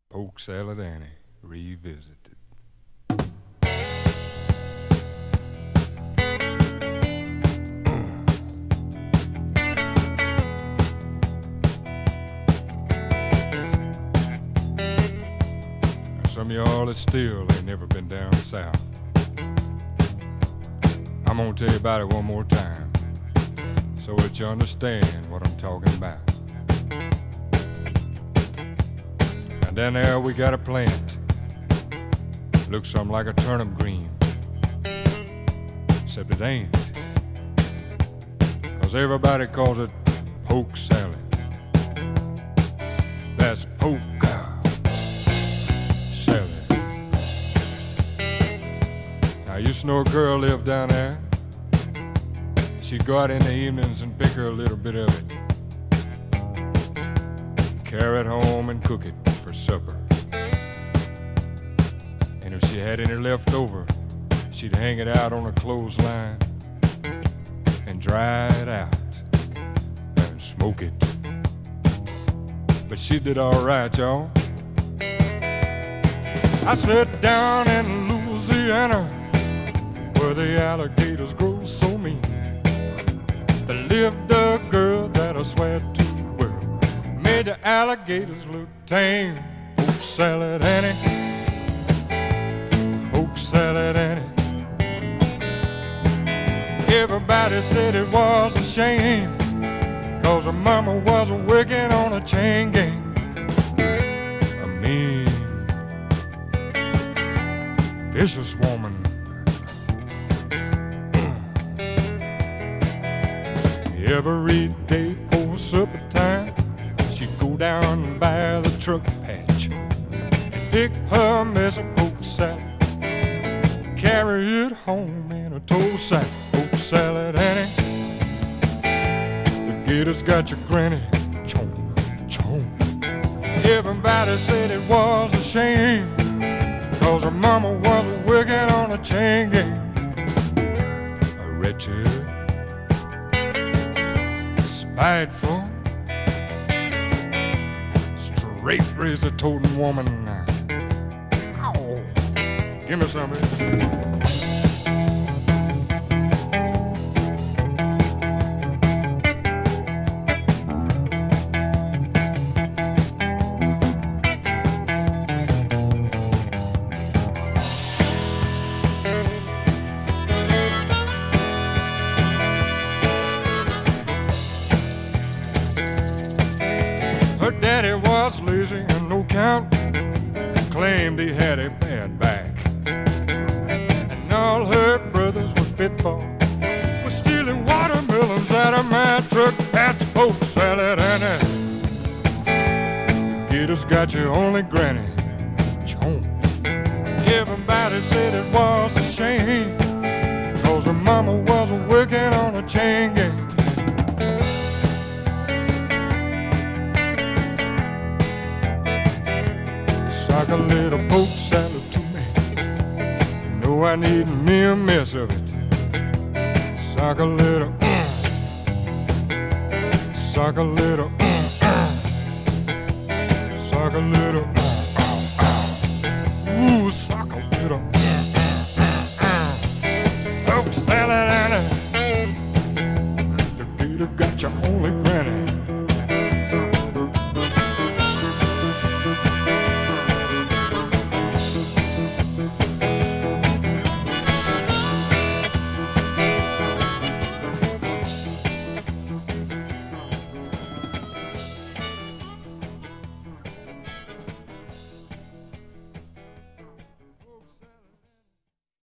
Polk Salad Annie revisited. Some of y'all that still ain't never been down south, I'm gonna tell you about it one more time so that you understand what I'm talking about. And down there we got a plant, looks something like a turnip green, except it ain't, 'cause everybody calls it polk salad. That's polk salad. Now, I used to know a girl lived down there. She'd go out in the evenings and pick her a little bit of it, carry it home and cook it for supper. And if she had any left over, she'd hang it out on a clothesline and dry it out and smoke it. But she did all right, y'all. I sat down in Louisiana, where the alligators grow so mean. There lived a girl that I swear to the world made the alligators look tame. Polk Salad Annie, Polk Salad Annie. Everybody said it was a shame, 'cause her mama was working on a chain gang. A mean, vicious woman. Every day for supper time, she'd go down by the truck patch and pick her mess of polk salad, carry it home in a tow sack. Polk Salad Annie, the gators got your granny. Chomp, chomp. Everybody said it was a shame, 'cause her mama was working on a chain gang. A wretched, spiteful, straight razor-toting woman. Ow. Give me some of it. Her daddy was lazy and no count, claimed he had a bad back, and all her brothers were fit for was stealing watermelons out of my truck. That's Polk Salad Annie, the gators got your only granny. Chomp. Everybody said it was a shame, 'cause her mama was working on a chain gang. Sock a little polk salad to me, you know I need me a mess of it. Sock a little, sock a little, sock a little.